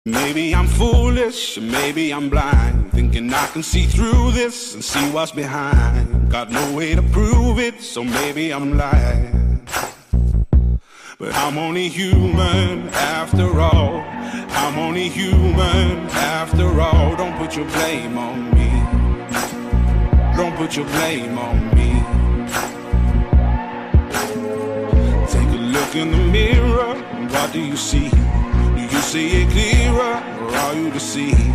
Maybe I'm foolish, or maybe I'm blind, thinking I can see through this and see what's behind. Got no way to prove it, so maybe I'm lying. But I'm only human after all. I'm only human after all. Don't put your blame on me. Don't put your blame on me. Take a look in the mirror, and what do you see? Do you see it clearer, or are you deceived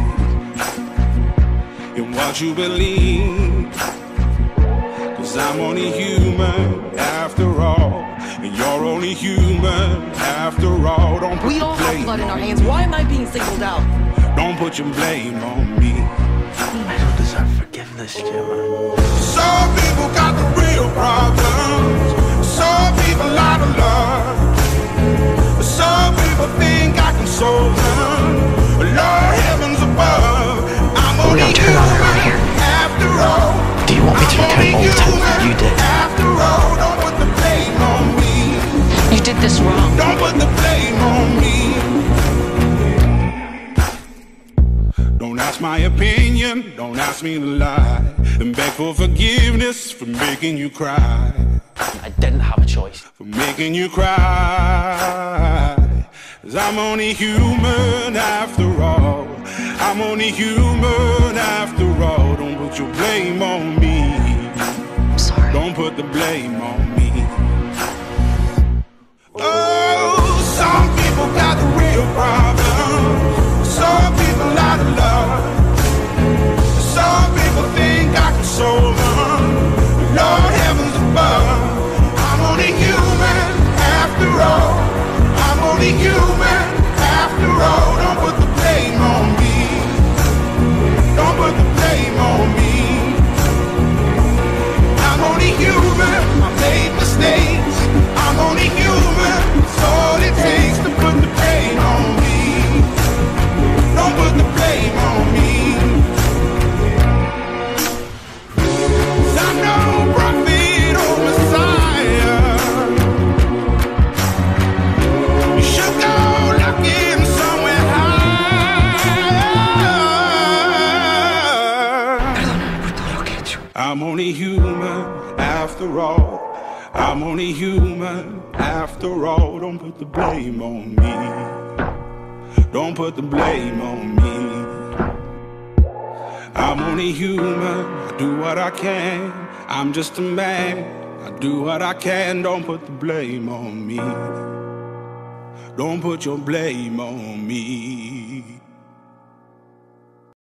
in what you believe? 'Cause I'm only human after all, and you're only human after all. Don't put we all have blood in our hands. Why am I being singled out? Don't put your blame on me. I don't deserve forgiveness, Gemma. Some people got the real problems. Some people out of love. Some people think I can solve them. Lord, heavens above, I'm only turn on her here. after all. Do you want me to return all the time that you did? After all, don't put the blame on me. You did this wrong. Don't put the blame on me. Don't ask my opinion, don't ask me to lie, and beg for forgiveness for making you cry. I didn't have a choice. For making you cry. 'Cause I'm only human after all. I'm only human after all. Don't put your blame on me. I'm sorry. Don't put the blame on me. Oh, some people got the real problems. Some people out of love. Some people think I can solve them. Lord, heavens above, I'm only human after all. I'm only human after all. Don't put the blame on me. Don't put the blame on me. I'm only human, I made mistakes. I'm only human, it's all it takes to put the blame on me. Don't put the blame on me. 'Cause I'm no prophet or Messiah. You should go looking somewhere higher. I'm only human after all. I'm only human after all. Don't put the blame on me. Don't put the blame on me. I'm only human, I do what I can. I'm just a man, I do what I can. Don't put the blame on me. Don't put your blame on me.